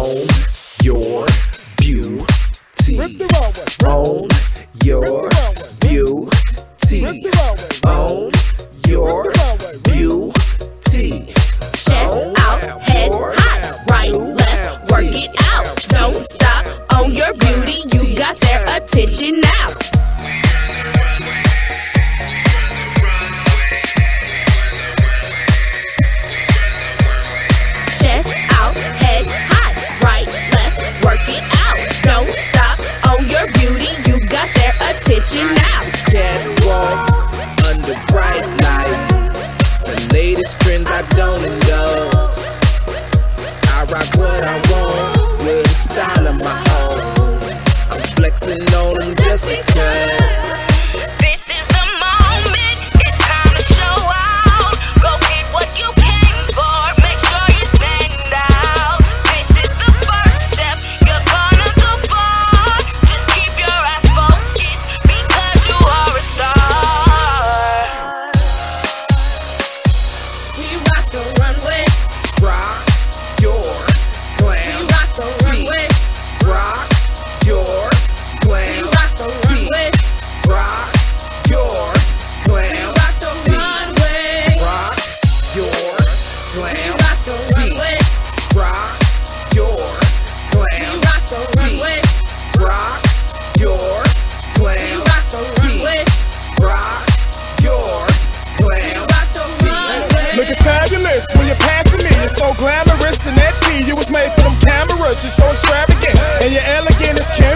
Own your beauty. Own your beauty. Own your beauty. Chest out, head high, right, left, work it out. Don't stop, own your beauty, you got their attention now. Chest out, head high, right, left, work it out. Don't stop, own your beauty, you got their attention now. Catwalk under bright light. The latest trends I don't know. I rock what I want with a style of my own. I'm flexing on them just because. This is the moment, it's time to show out. Go get what you came for, make sure you stand out. This is the first step, you're gonna go far. Just keep your eyes focused, because you are a star. We rock the runway, Rock your glam. we rock the runway, Rock your we glam. rock the runway, Rock your we glam. rock the runway, Rock your we glam. rock the runway, Rock your we glam. rock the runway, Rock your we glam. rock the runway, Rock your we glam. rock the runway. Looking fabulous when you're passing me. You're so glamorous, and that T you was made for them cameras. You're so extravagant, and you're elegant as can